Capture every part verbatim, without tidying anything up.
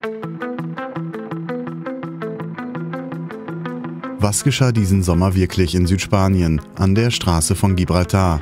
Was geschah diesen Sommer wirklich in Südspanien, an der Straße von Gibraltar?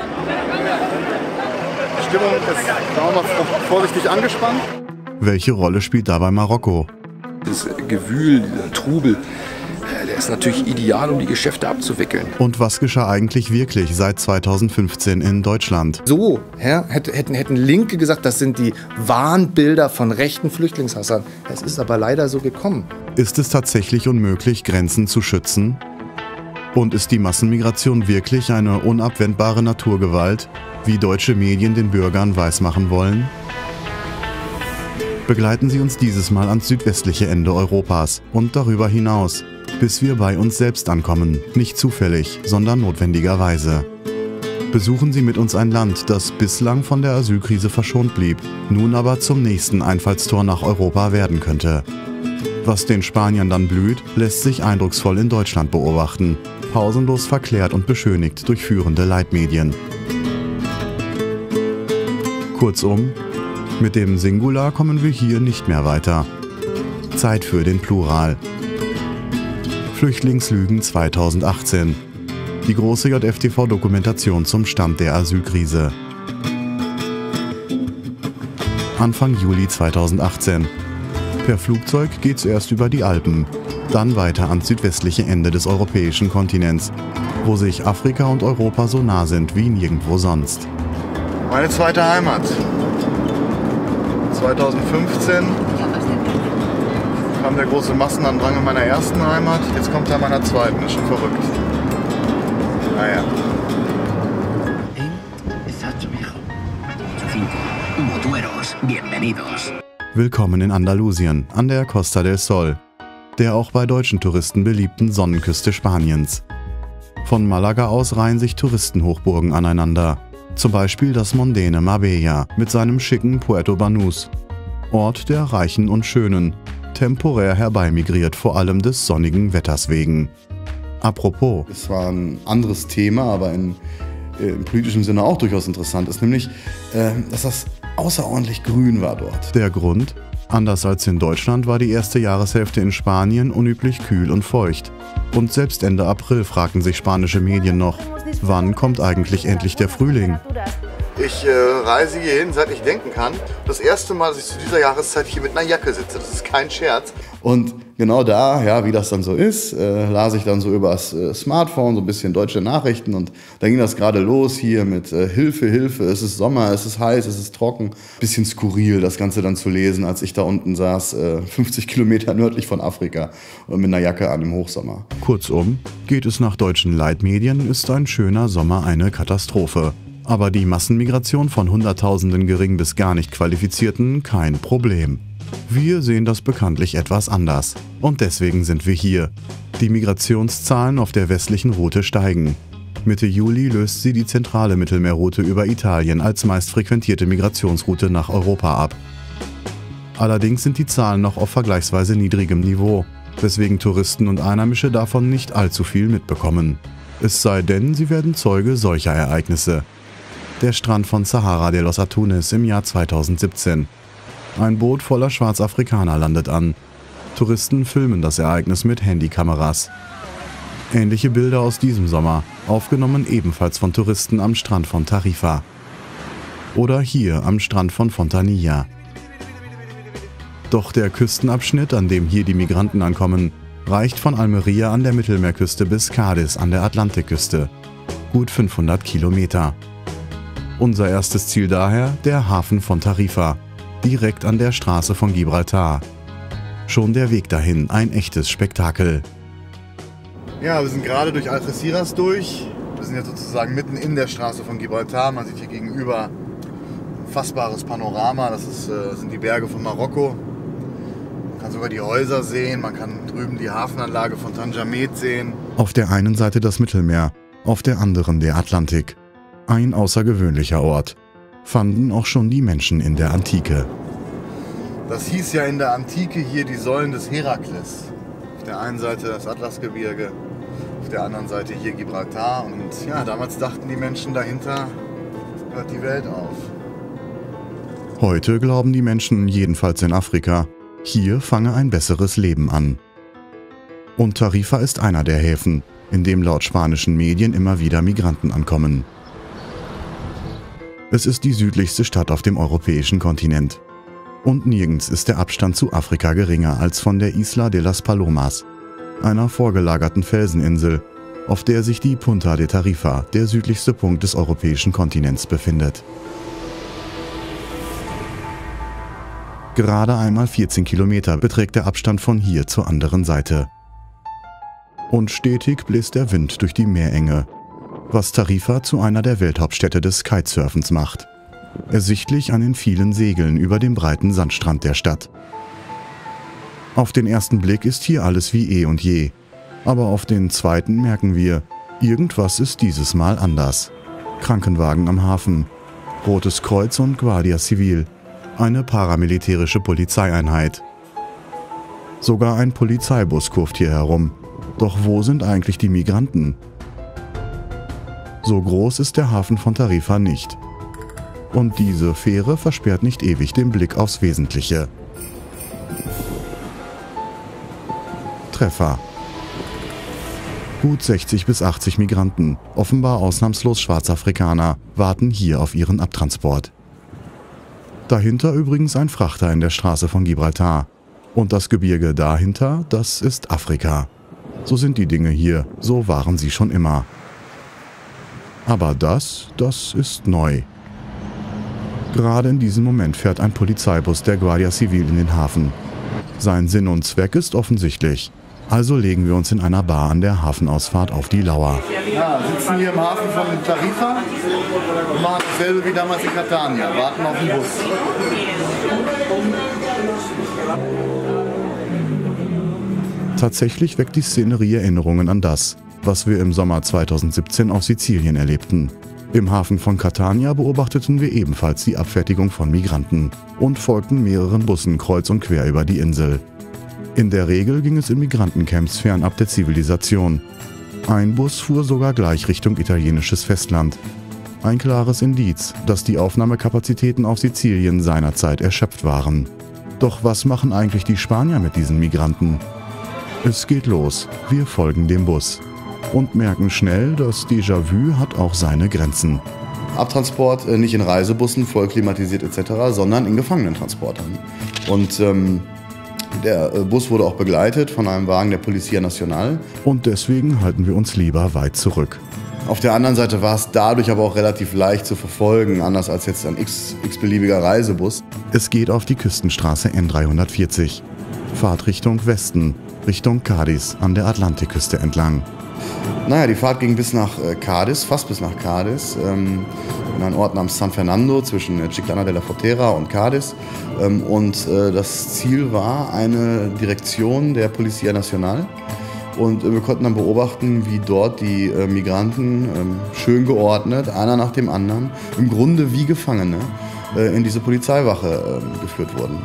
Die Stimmung ist, sagen wir mal, vorsichtig angespannt. Welche Rolle spielt dabei Marokko? Das Gewühl, dieser Trubel, der ist natürlich ideal, um die Geschäfte abzuwickeln. Und was geschah eigentlich wirklich seit zweitausendfünfzehn in Deutschland? So ja, hätten, hätten Linke gesagt, das sind die Wahnbilder von rechten Flüchtlingshassern. Es ist aber leider so gekommen. Ist es tatsächlich unmöglich, Grenzen zu schützen? Und ist die Massenmigration wirklich eine unabwendbare Naturgewalt, wie deutsche Medien den Bürgern weismachen wollen? Begleiten Sie uns dieses Mal ans südwestliche Ende Europas und darüber hinaus, bis wir bei uns selbst ankommen, nicht zufällig, sondern notwendigerweise. Besuchen Sie mit uns ein Land, das bislang von der Asylkrise verschont blieb, nun aber zum nächsten Einfallstor nach Europa werden könnte. Was den Spaniern dann blüht, lässt sich eindrucksvoll in Deutschland beobachten, pausenlos verklärt und beschönigt durch führende Leitmedien. Kurzum, mit dem Singular kommen wir hier nicht mehr weiter. Zeit für den Plural. Flüchtlingslügen zweitausendachtzehn. Die große J F T V-Dokumentation zum Stand der Asylkrise. Anfang Juli zweitausendachtzehn. Per Flugzeug geht zuerst über die Alpen, dann weiter ans südwestliche Ende des europäischen Kontinents, wo sich Afrika und Europa so nah sind wie nirgendwo sonst. Meine zweite Heimat. zweitausendfünfzehn kam der große Massenandrang in meiner ersten Heimat, jetzt kommt er in meiner zweiten, ist schon verrückt. Naja. Willkommen in Andalusien, an der Costa del Sol, der auch bei deutschen Touristen beliebten Sonnenküste Spaniens. Von Malaga aus reihen sich Touristenhochburgen aneinander, zum Beispiel das mondäne Marbella mit seinem schicken Puerto Banús, Ort der Reichen und Schönen, temporär herbeimigriert vor allem des sonnigen Wetters wegen. Apropos. Es war ein anderes Thema, aber in, äh, im politischen Sinne auch durchaus interessant ist, nämlich, äh, dass das außerordentlich grün war dort. Der Grund? Anders als in Deutschland war die erste Jahreshälfte in Spanien unüblich kühl und feucht. Und selbst Ende April fragten sich spanische Medien noch, wann kommt eigentlich endlich der Frühling? Ich äh, reise hierhin, seit ich denken kann. Das erste Mal, dass ich zu dieser Jahreszeit hier mit einer Jacke sitze. Das ist kein Scherz. Und genau da, ja, wie das dann so ist, äh, las ich dann so übers äh, Smartphone so ein bisschen deutsche Nachrichten und da ging das gerade los hier mit äh, Hilfe, Hilfe, es ist Sommer, es ist heiß, es ist trocken. Bisschen skurril, das Ganze dann zu lesen, als ich da unten saß, äh, fünfzig Kilometer nördlich von Afrika und mit einer Jacke an im Hochsommer. Kurzum, geht es nach deutschen Leitmedien, ist ein schöner Sommer eine Katastrophe. Aber die Massenmigration von Hunderttausenden gering bis gar nicht Qualifizierten kein Problem. Wir sehen das bekanntlich etwas anders. Und deswegen sind wir hier. Die Migrationszahlen auf der westlichen Route steigen. Mitte Juli löst sie die zentrale Mittelmeerroute über Italien als meist frequentierte Migrationsroute nach Europa ab. Allerdings sind die Zahlen noch auf vergleichsweise niedrigem Niveau, weswegen Touristen und Einheimische davon nicht allzu viel mitbekommen. Es sei denn, sie werden Zeuge solcher Ereignisse. Der Strand von Zahara de los Atunes im Jahr zweitausendsiebzehn. Ein Boot voller Schwarzafrikaner landet an. Touristen filmen das Ereignis mit Handykameras. Ähnliche Bilder aus diesem Sommer, aufgenommen ebenfalls von Touristen am Strand von Tarifa. Oder hier am Strand von Fontanilla. Doch der Küstenabschnitt, an dem hier die Migranten ankommen, reicht von Almería an der Mittelmeerküste bis Cádiz an der Atlantikküste. Gut fünfhundert Kilometer. Unser erstes Ziel daher der Hafen von Tarifa, direkt an der Straße von Gibraltar. Schon der Weg dahin ein echtes Spektakel. Ja, wir sind gerade durch Algeciras durch. Wir sind jetzt sozusagen mitten in der Straße von Gibraltar. Man sieht hier gegenüber ein fassbares Panorama. Das ist, äh, sind die Berge von Marokko. Man kann sogar die Häuser sehen. Man kann drüben die Hafenanlage von Tanjamet sehen. Auf der einen Seite das Mittelmeer, auf der anderen der Atlantik. Ein außergewöhnlicher Ort. Fanden auch schon die Menschen in der Antike. Das hieß ja in der Antike hier die Säulen des Herakles. Auf der einen Seite das Atlasgebirge, auf der anderen Seite hier Gibraltar. Und ja, damals dachten die Menschen, dahinter hört die Welt auf. Heute glauben die Menschen, jedenfalls in Afrika, Hier fange ein besseres Leben an. Und Tarifa ist einer der Häfen, in dem laut spanischen Medien immer wieder Migranten ankommen. Es ist die südlichste Stadt auf dem europäischen Kontinent. Und nirgends ist der Abstand zu Afrika geringer als von der Isla de las Palomas, einer vorgelagerten Felseninsel, auf der sich die Punta de Tarifa, der südlichste Punkt des europäischen Kontinents, befindet. Gerade einmal vierzehn Kilometer beträgt der Abstand von hier zur anderen Seite. Und stetig bläst der Wind durch die Meerenge, was Tarifa zu einer der Welthauptstädte des Kitesurfens macht. Ersichtlich an den vielen Segeln über dem breiten Sandstrand der Stadt. Auf den ersten Blick ist hier alles wie eh und je, aber auf den zweiten merken wir, irgendwas ist dieses Mal anders. Krankenwagen am Hafen, Rotes Kreuz und Guardia Civil, eine paramilitärische Polizeieinheit. Sogar ein Polizeibus kurft hier herum. Doch wo sind eigentlich die Migranten? So groß ist der Hafen von Tarifa nicht. Und diese Fähre versperrt nicht ewig den Blick aufs Wesentliche. Treffer. Gut sechzig bis achtzig Migranten, offenbar ausnahmslos Schwarzafrikaner, warten hier auf ihren Abtransport. Dahinter übrigens ein Frachter in der Straße von Gibraltar. Und das Gebirge dahinter, das ist Afrika. So sind die Dinge hier, so waren sie schon immer. Aber das, das ist neu. Gerade in diesem Moment fährt ein Polizeibus der Guardia Civil in den Hafen. Sein Sinn und Zweck ist offensichtlich. Also legen wir uns in einer Bar an der Hafenausfahrt auf die Lauer. Ja, sitzen hier im Hafen von Tarifa und machen dasselbe wie damals in Catania, warten auf den Bus. Tatsächlich weckt die Szenerie Erinnerungen an das, was wir im Sommer zweitausendsiebzehn auf Sizilien erlebten. Im Hafen von Catania beobachteten wir ebenfalls die Abfertigung von Migranten und folgten mehreren Bussen kreuz und quer über die Insel. In der Regel ging es in Migrantencamps fernab der Zivilisation. Ein Bus fuhr sogar gleich Richtung italienisches Festland. Ein klares Indiz, dass die Aufnahmekapazitäten auf Sizilien seinerzeit erschöpft waren. Doch was machen eigentlich die Spanier mit diesen Migranten? Es geht los, wir folgen dem Bus und merken schnell, das Déjà-vu hat auch seine Grenzen. Abtransport äh, nicht in Reisebussen, voll klimatisiert et cetera, sondern in Gefangenentransportern. Und ähm, der äh, Bus wurde auch begleitet von einem Wagen der Policía Nacional. Und deswegen halten wir uns lieber weit zurück. Auf der anderen Seite war es dadurch aber auch relativ leicht zu verfolgen, anders als jetzt ein x, x-beliebiger Reisebus. Es geht auf die Küstenstraße N dreihundertvierzig. Fahrt Richtung Westen, Richtung Cádiz an der Atlantikküste entlang. Naja, die Fahrt ging bis nach äh, Cádiz, fast bis nach Cádiz, ähm, in einen Ort namens San Fernando zwischen äh, Chiclana de la Frontera und Cádiz. Ähm, und äh, das Ziel war eine Direktion der Policía Nacional. Und äh, wir konnten dann beobachten, wie dort die äh, Migranten ähm, schön geordnet, einer nach dem anderen, im Grunde wie Gefangene, äh, in diese Polizeiwache äh, geführt wurden.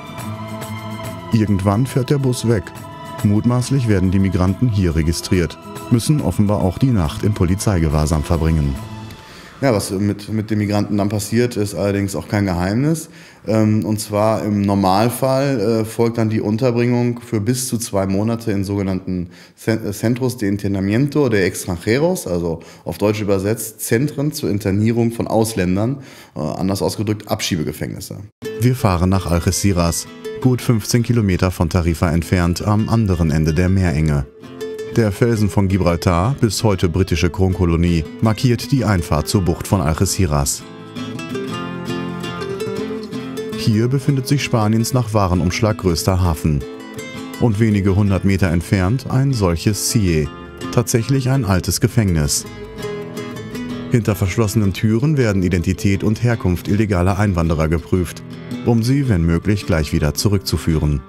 Irgendwann fährt der Bus weg. Mutmaßlich werden die Migranten hier registriert, müssen offenbar auch die Nacht in Polizeigewahrsam verbringen. Ja, was mit, mit den Migranten dann passiert, ist allerdings auch kein Geheimnis. Ähm, und zwar im Normalfall äh, folgt dann die Unterbringung für bis zu zwei Monate in sogenannten Centros de Internamiento de Extranjeros, also auf Deutsch übersetzt Zentren zur Internierung von Ausländern, äh, anders ausgedrückt Abschiebegefängnisse. Wir fahren nach Algeciras, gut fünfzehn Kilometer von Tarifa entfernt am anderen Ende der Meerenge. Der Felsen von Gibraltar, bis heute britische Kronkolonie, markiert die Einfahrt zur Bucht von Algeciras. Hier befindet sich Spaniens nach Warenumschlag größter Hafen. Und wenige hundert Meter entfernt ein solches C I E, tatsächlich ein altes Gefängnis. Hinter verschlossenen Türen werden Identität und Herkunft illegaler Einwanderer geprüft, um sie, wenn möglich, gleich wieder zurückzuführen.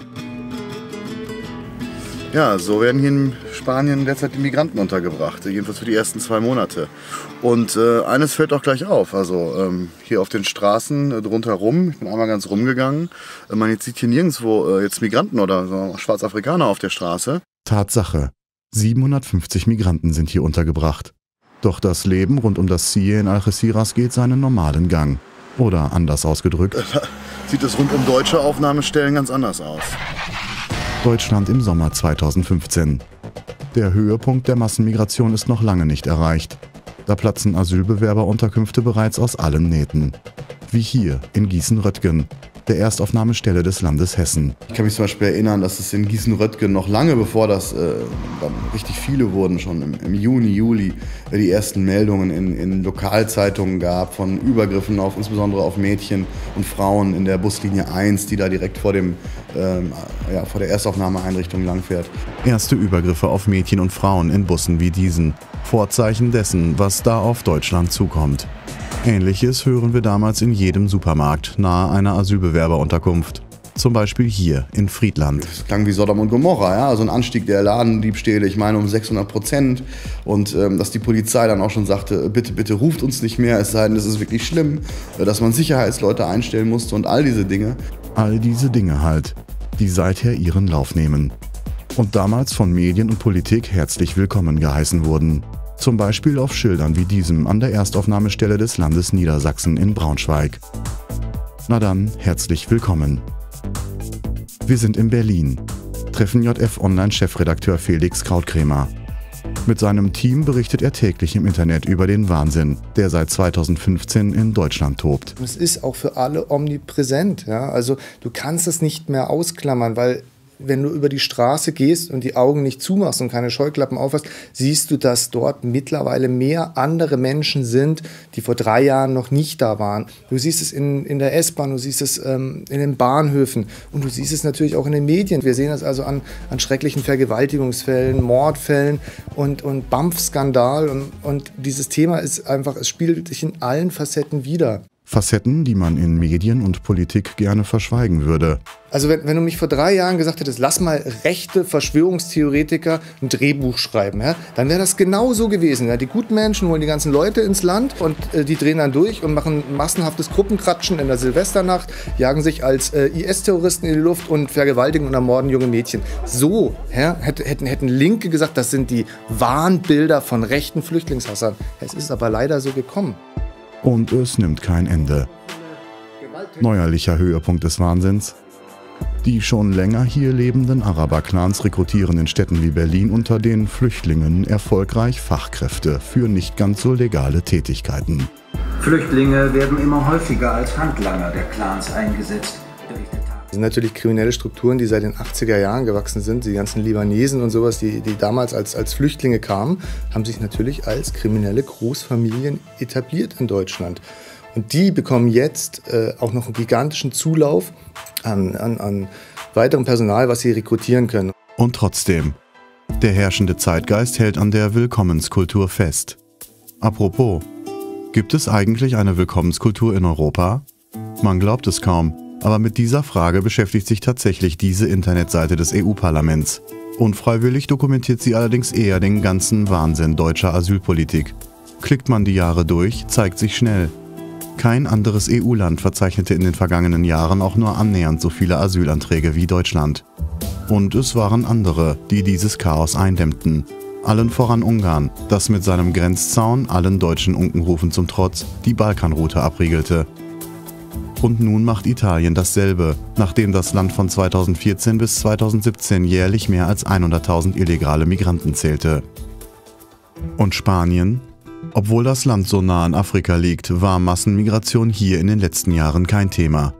Ja, so werden hier in Spanien derzeit die Migranten untergebracht, jedenfalls für die ersten zwei Monate. Und äh, eines fällt auch gleich auf, also ähm, hier auf den Straßen äh, rundherum, ich bin einmal ganz rumgegangen, äh, man sieht hier nirgendwo äh, jetzt Migranten oder so Schwarzafrikaner auf der Straße. Tatsache, siebenhundertfünfzig Migranten sind hier untergebracht. Doch das Leben rund um das C I E in Algeciras geht seinen normalen Gang. Oder anders ausgedrückt, sieht es rund um deutsche Aufnahmestellen ganz anders aus. Deutschland im Sommer zweitausendfünfzehn. Der Höhepunkt der Massenmigration ist noch lange nicht erreicht. Da platzen Asylbewerberunterkünfte bereits aus allen Nähten. Wie hier in Gießen-Röttgen, der Erstaufnahmestelle des Landes Hessen. Ich kann mich zum Beispiel erinnern, dass es in Gießen-Röttgen noch lange bevor das äh, dann richtig viele wurden, schon im, im Juni, Juli, äh, die ersten Meldungen in, in Lokalzeitungen gab von Übergriffen auf, insbesondere auf Mädchen und Frauen in der Buslinie eins, die da direkt vor, dem, ähm, ja, vor der Erstaufnahmeeinrichtung langfährt. Erste Übergriffe auf Mädchen und Frauen in Bussen wie diesen. Vorzeichen dessen, was da auf Deutschland zukommt. Ähnliches hören wir damals in jedem Supermarkt nahe einer Asylbewerberunterkunft. Zum Beispiel hier in Friedland. Das klang wie Sodom und Gomorra, ja? Also ein Anstieg der Ladendiebstähle, ich meine um sechshundert Prozent. Und ähm, dass die Polizei dann auch schon sagte, bitte, bitte ruft uns nicht mehr, es sei denn, es ist wirklich schlimm. Dass man Sicherheitsleute einstellen musste und all diese Dinge. All diese Dinge halt, die seither ihren Lauf nehmen. Und damals von Medien und Politik herzlich willkommen geheißen wurden. Zum Beispiel auf Schildern wie diesem an der Erstaufnahmestelle des Landes Niedersachsen in Braunschweig. Na dann, herzlich willkommen. Wir sind in Berlin, treffen J F-Online-Chefredakteur Felix Krautkrämer. Mit seinem Team berichtet er täglich im Internet über den Wahnsinn, der seit zweitausendfünfzehn in Deutschland tobt. Es ist auch für alle omnipräsent. Ja? Also du kannst es nicht mehr ausklammern, weil wenn du über die Straße gehst und die Augen nicht zumachst und keine Scheuklappen aufhast, siehst du, dass dort mittlerweile mehr andere Menschen sind, die vor drei Jahren noch nicht da waren. Du siehst es in, in der S-Bahn, du siehst es ähm, in den Bahnhöfen und du siehst es natürlich auch in den Medien. Wir sehen das also an, an schrecklichen Vergewaltigungsfällen, Mordfällen und, und B A M F-Skandal. Und, und dieses Thema ist einfach, es spielt sich in allen Facetten wider. Facetten, die man in Medien und Politik gerne verschweigen würde. Also wenn, wenn du mich vor drei Jahren gesagt hättest, lass mal rechte Verschwörungstheoretiker ein Drehbuch schreiben, ja, dann wäre das genau so gewesen. Ja. Die guten Menschen holen die ganzen Leute ins Land und äh, die drehen dann durch und machen massenhaftes Gruppenkratschen in der Silvesternacht, jagen sich als äh, I S-Terroristen in die Luft und vergewaltigen und ermorden junge Mädchen. So ja, hätte, hätten, hätten Linke gesagt, das sind die Wahnbilder von rechten Flüchtlingshassern. Es ist aber leider so gekommen. Und es nimmt kein Ende. Neuerlicher Höhepunkt des Wahnsinns. Die schon länger hier lebenden Araber-Clans rekrutieren in Städten wie Berlin unter den Flüchtlingen erfolgreich Fachkräfte für nicht ganz so legale Tätigkeiten. Flüchtlinge werden immer häufiger als Handlanger der Clans eingesetzt. Das sind natürlich kriminelle Strukturen, die seit den achtziger Jahren gewachsen sind. Die ganzen Libanesen und sowas, die, die damals als, als Flüchtlinge kamen, haben sich natürlich als kriminelle Großfamilien etabliert in Deutschland. Und die bekommen jetzt äh, auch noch einen gigantischen Zulauf an, an, an weiterem Personal, was sie rekrutieren können. Und trotzdem, der herrschende Zeitgeist hält an der Willkommenskultur fest. Apropos, gibt es eigentlich eine Willkommenskultur in Europa? Man glaubt es kaum. Aber mit dieser Frage beschäftigt sich tatsächlich diese Internetseite des E U-Parlaments. Unfreiwillig dokumentiert sie allerdings eher den ganzen Wahnsinn deutscher Asylpolitik. Klickt man die Jahre durch, zeigt sich schnell. Kein anderes E U-Land verzeichnete in den vergangenen Jahren auch nur annähernd so viele Asylanträge wie Deutschland. Und es waren andere, die dieses Chaos eindämmten. Allen voran Ungarn, das mit seinem Grenzzaun, allen deutschen Unkenrufen zum Trotz, die Balkanroute abriegelte. Und nun macht Italien dasselbe, nachdem das Land von zweitausendvierzehn bis zweitausendsiebzehn jährlich mehr als hunderttausend illegale Migranten zählte. Und Spanien? Obwohl das Land so nah an Afrika liegt, war Massenmigration hier in den letzten Jahren kein Thema.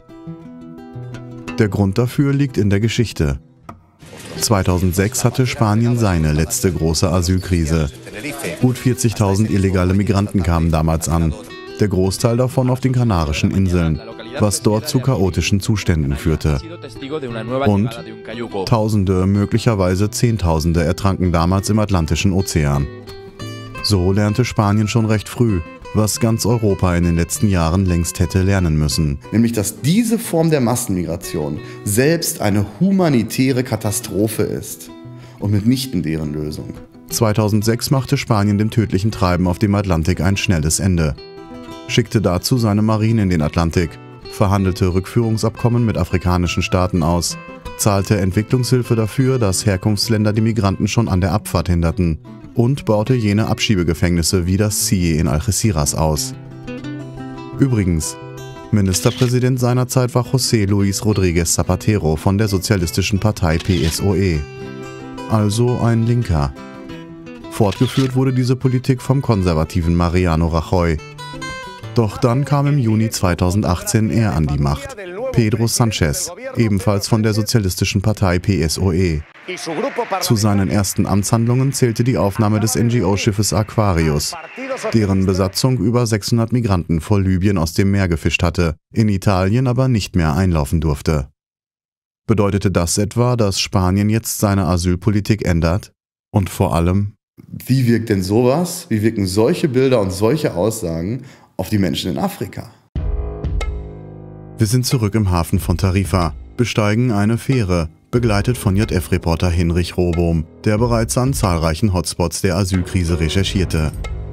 Der Grund dafür liegt in der Geschichte. zweitausendsechs hatte Spanien seine letzte große Asylkrise. Gut vierzigtausend illegale Migranten kamen damals an, der Großteil davon auf den Kanarischen Inseln, was dort zu chaotischen Zuständen führte. Und Tausende, möglicherweise Zehntausende ertranken damals im Atlantischen Ozean. So lernte Spanien schon recht früh, was ganz Europa in den letzten Jahren längst hätte lernen müssen. Nämlich, dass diese Form der Massenmigration selbst eine humanitäre Katastrophe ist und mitnichten deren Lösung. zweitausendsechs machte Spanien dem tödlichen Treiben auf dem Atlantik ein schnelles Ende. Schickte dazu seine Marine in den Atlantik, verhandelte Rückführungsabkommen mit afrikanischen Staaten aus, zahlte Entwicklungshilfe dafür, dass Herkunftsländer die Migranten schon an der Abfahrt hinderten und baute jene Abschiebegefängnisse wie das C I E in Algeciras aus. Übrigens, Ministerpräsident seiner Zeit war José Luis Rodríguez Zapatero von der sozialistischen Partei P S O E. Also ein Linker. Fortgeführt wurde diese Politik vom konservativen Mariano Rajoy. Doch dann kam im Juni zweitausendachtzehn er an die Macht. Pedro Sánchez, ebenfalls von der sozialistischen Partei P S O E. Zu seinen ersten Amtshandlungen zählte die Aufnahme des N G O-Schiffes Aquarius, deren Besatzung über sechshundert Migranten vor Libyen aus dem Meer gefischt hatte, in Italien aber nicht mehr einlaufen durfte. Bedeutete das etwa, dass Spanien jetzt seine Asylpolitik ändert? Und vor allem, wie wirkt denn sowas, wie wirken solche Bilder und solche Aussagen auf die Menschen in Afrika? Wir sind zurück im Hafen von Tarifa, besteigen eine Fähre, begleitet von J F-Reporter Hinrich Rohbohm, der bereits an zahlreichen Hotspots der Asylkrise recherchierte.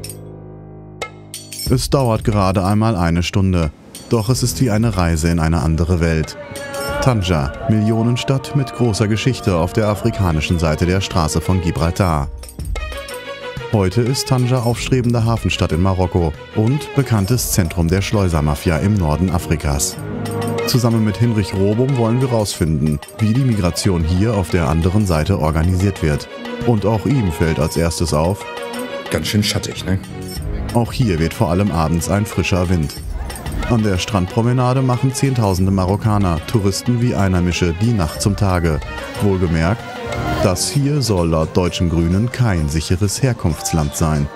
Es dauert gerade einmal eine Stunde, doch es ist wie eine Reise in eine andere Welt. Tanja, Millionenstadt mit großer Geschichte auf der afrikanischen Seite der Straße von Gibraltar. Heute ist Tanja aufstrebende Hafenstadt in Marokko und bekanntes Zentrum der Schleusermafia im Norden Afrikas. Zusammen mit Hinrich Rohbohm wollen wir herausfinden, wie die Migration hier auf der anderen Seite organisiert wird. Und auch ihm fällt als erstes auf: Ganz schön schattig, ne? Auch hier weht vor allem abends ein frischer Wind. An der Strandpromenade machen Zehntausende Marokkaner, Touristen wie Einheimische, die Nacht zum Tage. Wohlgemerkt, das hier soll laut deutschen Grünen kein sicheres Herkunftsland sein.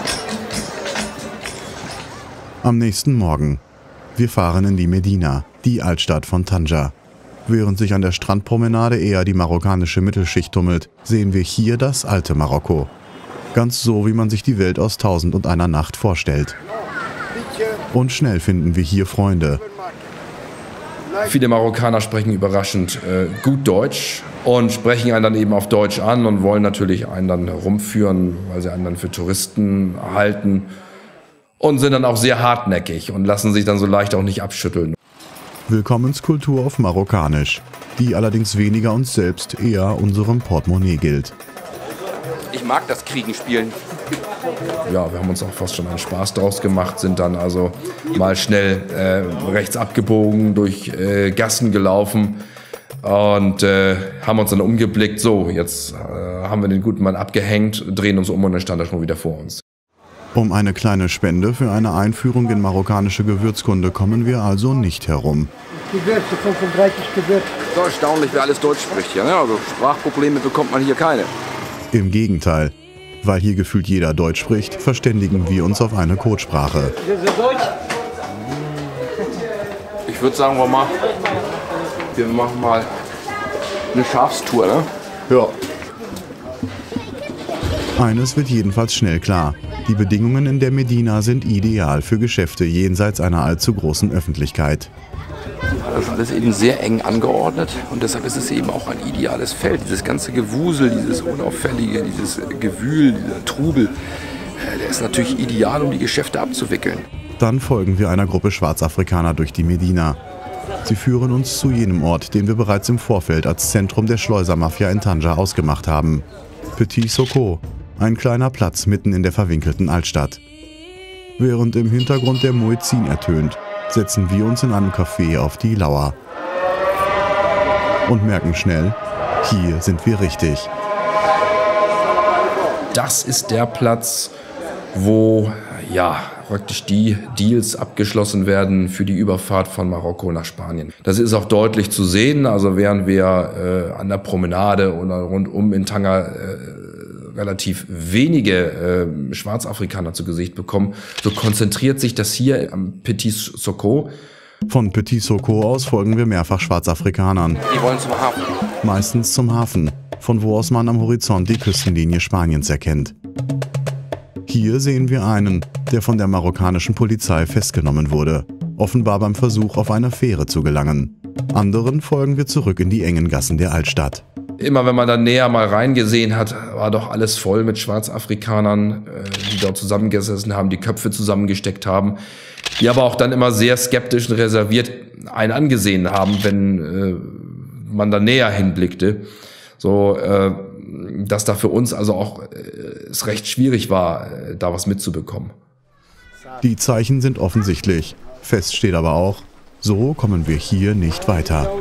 Am nächsten Morgen. Wir fahren in die Medina, die Altstadt von Tanja. Während sich an der Strandpromenade eher die marokkanische Mittelschicht tummelt, sehen wir hier das alte Marokko. Ganz so, wie man sich die Welt aus Tausend und einer Nacht vorstellt. Und schnell finden wir hier Freunde. Viele Marokkaner sprechen überraschend äh, gut Deutsch und sprechen einen dann eben auf Deutsch an und wollen natürlich einen dann herumführen, weil sie einen dann für Touristen halten. Und sind dann auch sehr hartnäckig und lassen sich dann so leicht auch nicht abschütteln. Willkommenskultur auf Marokkanisch, die allerdings weniger uns selbst, eher unserem Portemonnaie gilt. Ich mag das Kriegen spielen. Ja, wir haben uns auch fast schon einen Spaß draus gemacht, sind dann also mal schnell äh, rechts abgebogen, durch äh, Gassen gelaufen und äh, haben uns dann umgeblickt. So, jetzt äh, haben wir den guten Mann abgehängt, drehen uns um und dann stand er schon wieder vor uns. Um eine kleine Spende für eine Einführung in marokkanische Gewürzkunde kommen wir also nicht herum. Gewürze, fünfunddreißig Gewürze. So erstaunlich, wer alles Deutsch spricht hier. Ne? Also Sprachprobleme bekommt man hier keine. Im Gegenteil. Weil hier gefühlt jeder Deutsch spricht, verständigen wir uns auf eine Codesprache. Ich würde sagen, wir, mal, wir machen mal eine Schafstour, ne? Ja. Eines wird jedenfalls schnell klar. Die Bedingungen in der Medina sind ideal für Geschäfte jenseits einer allzu großen Öffentlichkeit. Das ist alles eben sehr eng angeordnet und deshalb ist es eben auch ein ideales Feld. Dieses ganze Gewusel, dieses Unauffällige, dieses Gewühl, dieser Trubel, der ist natürlich ideal, um die Geschäfte abzuwickeln. Dann folgen wir einer Gruppe Schwarzafrikaner durch die Medina. Sie führen uns zu jenem Ort, den wir bereits im Vorfeld als Zentrum der Schleusermafia in Tanja ausgemacht haben. Petit Soko, ein kleiner Platz mitten in der verwinkelten Altstadt. Während im Hintergrund der Muezzin ertönt, setzen wir uns in einem Café auf die Lauer. Und merken schnell, hier sind wir richtig. Das ist der Platz, wo ja, praktisch die Deals abgeschlossen werden für die Überfahrt von Marokko nach Spanien. Das ist auch deutlich zu sehen, also während wir äh, an der Promenade oder rundum in Tanga äh, relativ wenige äh, Schwarzafrikaner zu Gesicht bekommen, so konzentriert sich das hier am Petit Soko. Von Petit Soko aus folgen wir mehrfach Schwarzafrikanern. Die wollen zum Hafen. Meistens zum Hafen, von wo aus man am Horizont die Küstenlinie Spaniens erkennt. Hier sehen wir einen, der von der marokkanischen Polizei festgenommen wurde, offenbar beim Versuch, auf eine Fähre zu gelangen. Anderen folgen wir zurück in die engen Gassen der Altstadt. Immer wenn man dann näher mal reingesehen hat, war doch alles voll mit Schwarzafrikanern, die dort zusammengesessen haben, die Köpfe zusammengesteckt haben, die aber auch dann immer sehr skeptisch und reserviert einen angesehen haben, wenn äh, man da näher hinblickte. So, äh, dass da für uns also auch äh, es recht schwierig war, äh, da was mitzubekommen. Die Zeichen sind offensichtlich. Fest steht aber auch, So kommen wir hier nicht weiter.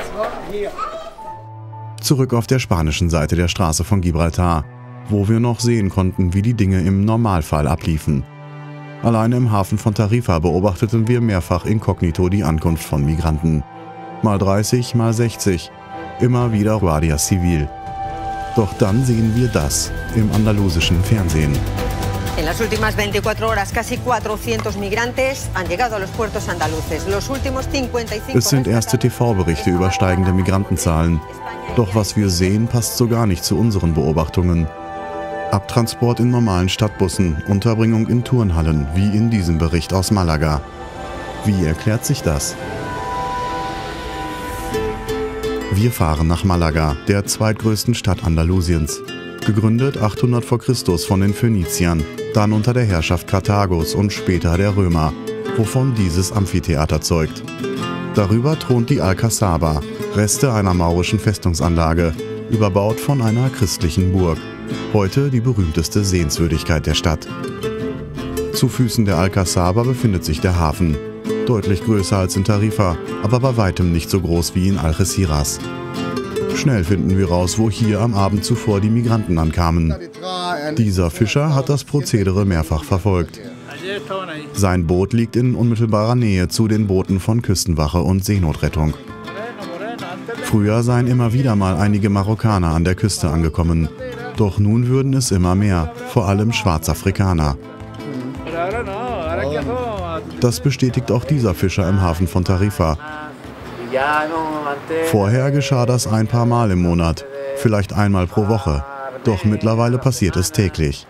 Zurück auf der spanischen Seite der Straße von Gibraltar, wo wir noch sehen konnten, wie die Dinge im Normalfall abliefen. Alleine im Hafen von Tarifa beobachteten wir mehrfach inkognito die Ankunft von Migranten. Mal dreißig, mal sechzig, immer wieder Guardia Civil. Doch dann sehen wir das im andalusischen Fernsehen. En las últimas veinticuatro horas casi cuatrocientos migrantes han llegado a los puertos andaluces. Los últimos cincuenta y cinco. Es sind erste T V-Berichte über steigende Migrantenzahlen. Doch was wir sehen, passt so gar nicht zu unseren Beobachtungen. Abtransport in normalen Stadtbussen, Unterbringung in Turnhallen, wie in diesem Bericht aus Malaga. Wie erklärt sich das? Wir fahren nach Malaga, der zweitgrößten Stadt Andalusiens. Gegründet achthundert vor Christus von den Phöniziern, dann unter der Herrschaft Karthagos und später der Römer, wovon dieses Amphitheater zeugt. Darüber thront die Alcazaba, Reste einer maurischen Festungsanlage, überbaut von einer christlichen Burg, heute die berühmteste Sehenswürdigkeit der Stadt. Zu Füßen der Alcazaba befindet sich der Hafen, deutlich größer als in Tarifa, aber bei weitem nicht so groß wie in Algeciras. Schnell finden wir raus, wo hier am Abend zuvor die Migranten ankamen. Dieser Fischer hat das Prozedere mehrfach verfolgt. Sein Boot liegt in unmittelbarer Nähe zu den Booten von Küstenwache und Seenotrettung. Früher seien immer wieder mal einige Marokkaner an der Küste angekommen. Doch nun würden es immer mehr, vor allem Schwarzafrikaner. Das bestätigt auch dieser Fischer im Hafen von Tarifa. Vorher geschah das ein paar Mal im Monat, vielleicht einmal pro Woche. Doch mittlerweile passiert es täglich.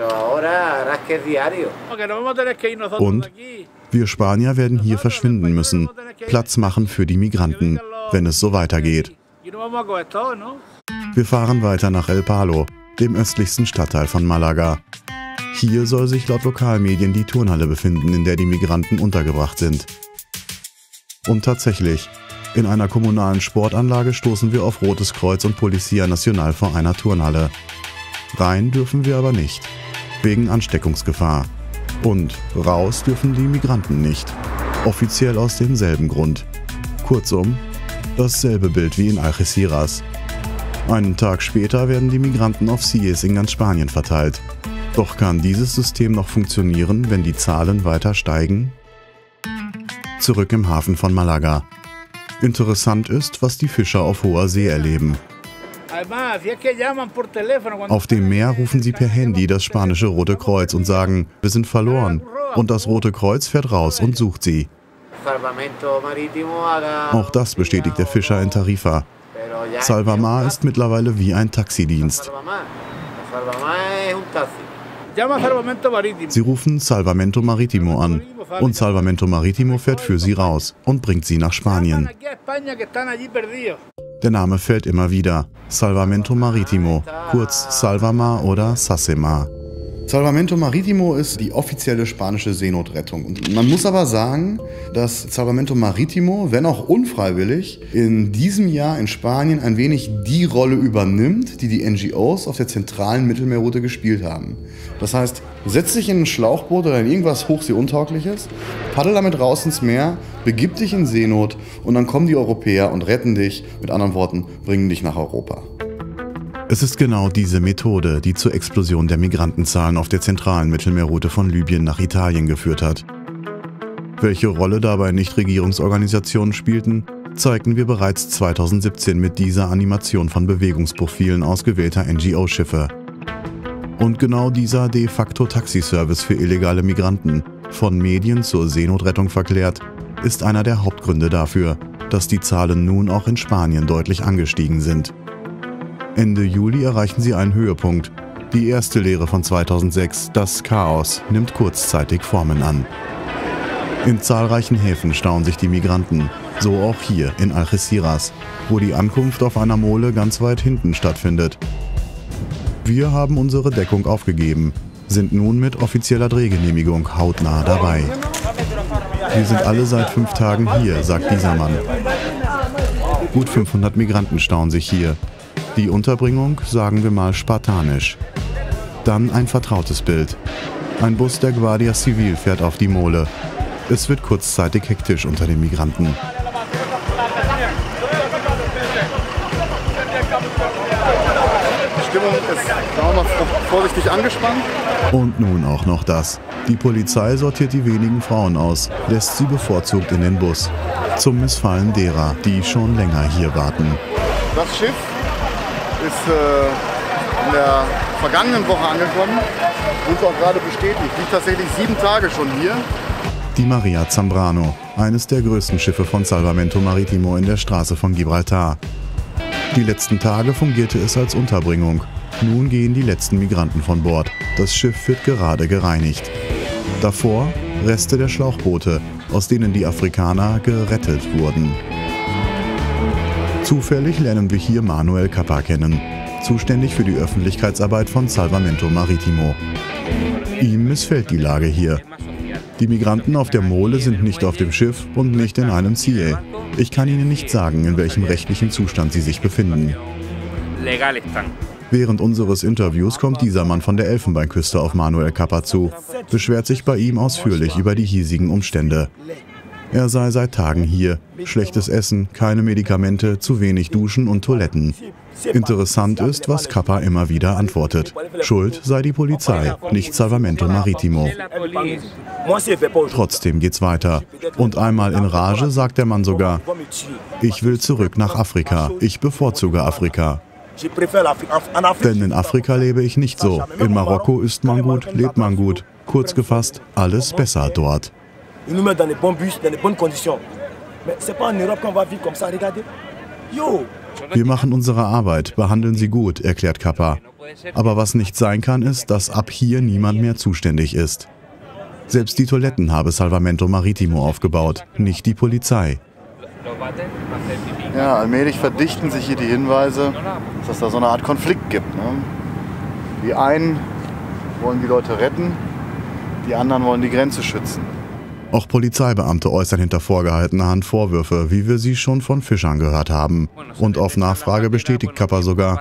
Und wir Spanier werden hier verschwinden müssen, Platz machen für die Migranten, wenn es so weitergeht. Wir fahren weiter nach El Palo, dem östlichsten Stadtteil von Malaga. Hier soll sich laut Lokalmedien die Turnhalle befinden, in der die Migranten untergebracht sind. Und tatsächlich, in einer kommunalen Sportanlage stoßen wir auf Rotes Kreuz und Policía Nacional vor einer Turnhalle. Rein dürfen wir aber nicht, wegen Ansteckungsgefahr. Und raus dürfen die Migranten nicht, offiziell aus demselben Grund. Kurzum, dasselbe Bild wie in Algeciras. Einen Tag später werden die Migranten auf C I S in ganz Spanien verteilt. Doch kann dieses System noch funktionieren, wenn die Zahlen weiter steigen? Zurück im Hafen von Malaga. Interessant ist, was die Fischer auf hoher See erleben. Auf dem Meer rufen sie per Handy das spanische Rote Kreuz und sagen, wir sind verloren. Und das Rote Kreuz fährt raus und sucht sie. Auch das bestätigt der Fischer in Tarifa. Salvamar ist mittlerweile wie ein Taxidienst. Sie rufen Salvamento Marítimo an und Salvamento Marítimo fährt für sie raus und bringt sie nach Spanien. Der Name fällt immer wieder. Salvamento Marítimo, kurz Salvamar oder Sassemar. Salvamento Marítimo ist die offizielle spanische Seenotrettung. Und man muss aber sagen, dass Salvamento Marítimo, wenn auch unfreiwillig, in diesem Jahr in Spanien ein wenig die Rolle übernimmt, die die N G Os auf der zentralen Mittelmeerroute gespielt haben. Das heißt, setz dich in ein Schlauchboot oder in irgendwas Hochseeuntaugliches, paddel damit raus ins Meer, begib dich in Seenot und dann kommen die Europäer und retten dich, mit anderen Worten, bringen dich nach Europa. Es ist genau diese Methode, die zur Explosion der Migrantenzahlen auf der zentralen Mittelmeerroute von Libyen nach Italien geführt hat. Welche Rolle dabei Nichtregierungsorganisationen spielten, zeigten wir bereits zweitausendsiebzehn mit dieser Animation von Bewegungsprofilen ausgewählter N G O-Schiffe. Und genau dieser de facto Taxiservice für illegale Migranten, von Medien zur Seenotrettung verklärt, ist einer der Hauptgründe dafür, dass die Zahlen nun auch in Spanien deutlich angestiegen sind. Ende Juli erreichen sie einen Höhepunkt. Die erste Lehre von zweitausendsechs, das Chaos, nimmt kurzzeitig Formen an. In zahlreichen Häfen stauen sich die Migranten, so auch hier in Algeciras, wo die Ankunft auf einer Mole ganz weit hinten stattfindet. Wir haben unsere Deckung aufgegeben, sind nun mit offizieller Drehgenehmigung hautnah dabei. Wir sind alle seit fünf Tagen hier, sagt dieser Mann. Gut fünfhundert Migranten stauen sich hier. Die Unterbringung, sagen wir mal, spartanisch. Dann ein vertrautes Bild. Ein Bus der Guardia Civil fährt auf die Mole. Es wird kurzzeitig hektisch unter den Migranten. Die Stimmung ist, sagen wir mal, vorsichtig angespannt. Und nun auch noch das. Die Polizei sortiert die wenigen Frauen aus, lässt sie bevorzugt in den Bus. Zum Missfallen derer, die schon länger hier warten. Das Schiff ist äh, in der vergangenen Woche angekommen. Wurde auch gerade bestätigt. Liegt tatsächlich sieben Tage schon hier. Die Maria Zambrano, eines der größten Schiffe von Salvamento Maritimo in der Straße von Gibraltar. Die letzten Tage fungierte es als Unterbringung. Nun gehen die letzten Migranten von Bord. Das Schiff wird gerade gereinigt. Davor Reste der Schlauchboote, aus denen die Afrikaner gerettet wurden. Zufällig lernen wir hier Manuel Capa kennen, zuständig für die Öffentlichkeitsarbeit von Salvamento Maritimo. Ihm missfällt die Lage hier. Die Migranten auf der Mole sind nicht auf dem Schiff und nicht in einem C I A. Ich kann Ihnen nicht sagen, in welchem rechtlichen Zustand sie sich befinden. Während unseres Interviews kommt dieser Mann von der Elfenbeinküste auf Manuel Capa zu, beschwert sich bei ihm ausführlich über die hiesigen Umstände. Er sei seit Tagen hier. Schlechtes Essen, keine Medikamente, zu wenig Duschen und Toiletten. Interessant ist, was Capa immer wieder antwortet. Schuld sei die Polizei, nicht Salvamento Maritimo. Trotzdem geht's weiter. Und einmal in Rage sagt der Mann sogar, ich will zurück nach Afrika, ich bevorzuge Afrika. Denn in Afrika lebe ich nicht so. In Marokko isst man gut, lebt man gut. Kurz gefasst, alles besser dort. Wir machen unsere Arbeit, behandeln sie gut, erklärt Capa. Aber was nicht sein kann, ist, dass ab hier niemand mehr zuständig ist. Selbst die Toiletten habe Salvamento Maritimo aufgebaut, nicht die Polizei. Ja, allmählich verdichten sich hier die Hinweise, dass es da so eine Art Konflikt gibt. Ne? Die einen wollen die Leute retten, die anderen wollen die Grenze schützen. Auch Polizeibeamte äußern hinter vorgehaltener Hand Vorwürfe, wie wir sie schon von Fischern gehört haben. Und auf Nachfrage bestätigt Capa sogar,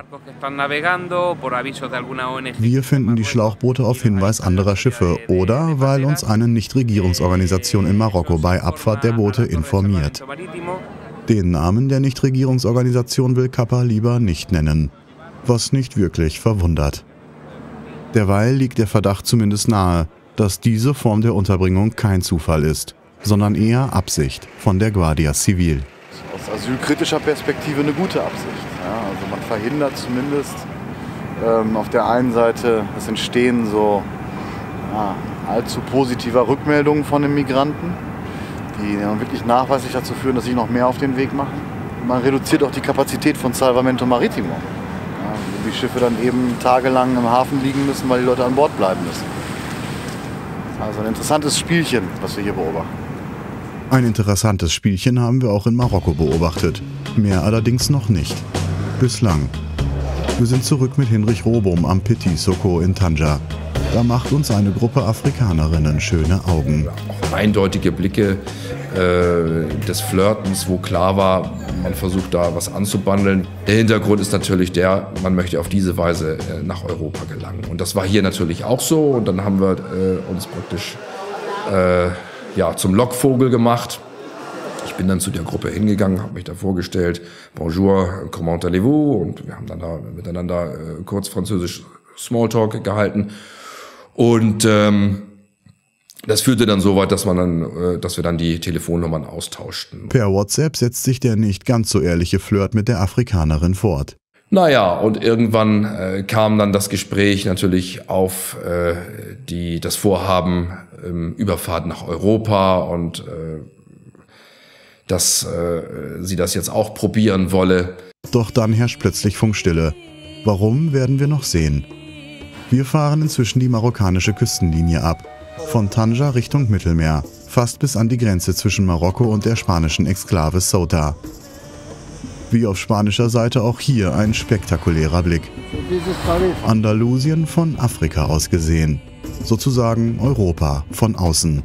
wir finden die Schlauchboote auf Hinweis anderer Schiffe oder weil uns eine Nichtregierungsorganisation in Marokko bei Abfahrt der Boote informiert. Den Namen der Nichtregierungsorganisation will Capa lieber nicht nennen, was nicht wirklich verwundert. Derweil liegt der Verdacht zumindest nahe, dass diese Form der Unterbringung kein Zufall ist, sondern eher Absicht von der Guardia Civil. Aus asylkritischer Perspektive eine gute Absicht. Ja, also man verhindert zumindest ähm, auf der einen Seite das Entstehen so ja, allzu positiver Rückmeldungen von den Migranten, die ja, wirklich nachweislich dazu führen, dass sie noch mehr auf den Weg machen. Man reduziert auch die Kapazität von Salvamento Maritimo, ja, wo die Schiffe dann eben tagelang im Hafen liegen müssen, weil die Leute an Bord bleiben müssen. Also ein interessantes Spielchen, was wir hier beobachten. Ein interessantes Spielchen haben wir auch in Marokko beobachtet. Mehr allerdings noch nicht. Bislang. Wir sind zurück mit Hinrich Robum am Petit Soko in Tanja. Da macht uns eine Gruppe Afrikanerinnen schöne Augen. Eindeutige Blicke äh, des Flirtens, wo klar war, man versucht da was anzubandeln. Der Hintergrund ist natürlich der, man möchte auf diese Weise äh, nach Europa gelangen. Und das war hier natürlich auch so. Und dann haben wir äh, uns praktisch äh, ja, zum Lockvogel gemacht. Ich bin dann zu der Gruppe hingegangen, habe mich da vorgestellt. Bonjour, comment allez-vous? Und wir haben dann da miteinander äh, kurz französisch Smalltalk gehalten. Und ähm, das führte dann so weit, dass man dann, äh, dass wir dann die Telefonnummern austauschten. Per WhatsApp setzt sich der nicht ganz so ehrliche Flirt mit der Afrikanerin fort. Naja, und irgendwann äh, kam dann das Gespräch natürlich auf äh, die, das Vorhaben ähm, Überfahrt nach Europa und äh, dass äh, sie das jetzt auch probieren wolle. Doch dann herrscht plötzlich Funkstille. Warum, werden wir noch sehen. Wir fahren inzwischen die marokkanische Küstenlinie ab. Von Tanja Richtung Mittelmeer, fast bis an die Grenze zwischen Marokko und der spanischen Exklave Ceuta. Wie auf spanischer Seite auch hier ein spektakulärer Blick. Andalusien von Afrika aus gesehen. Sozusagen Europa von außen.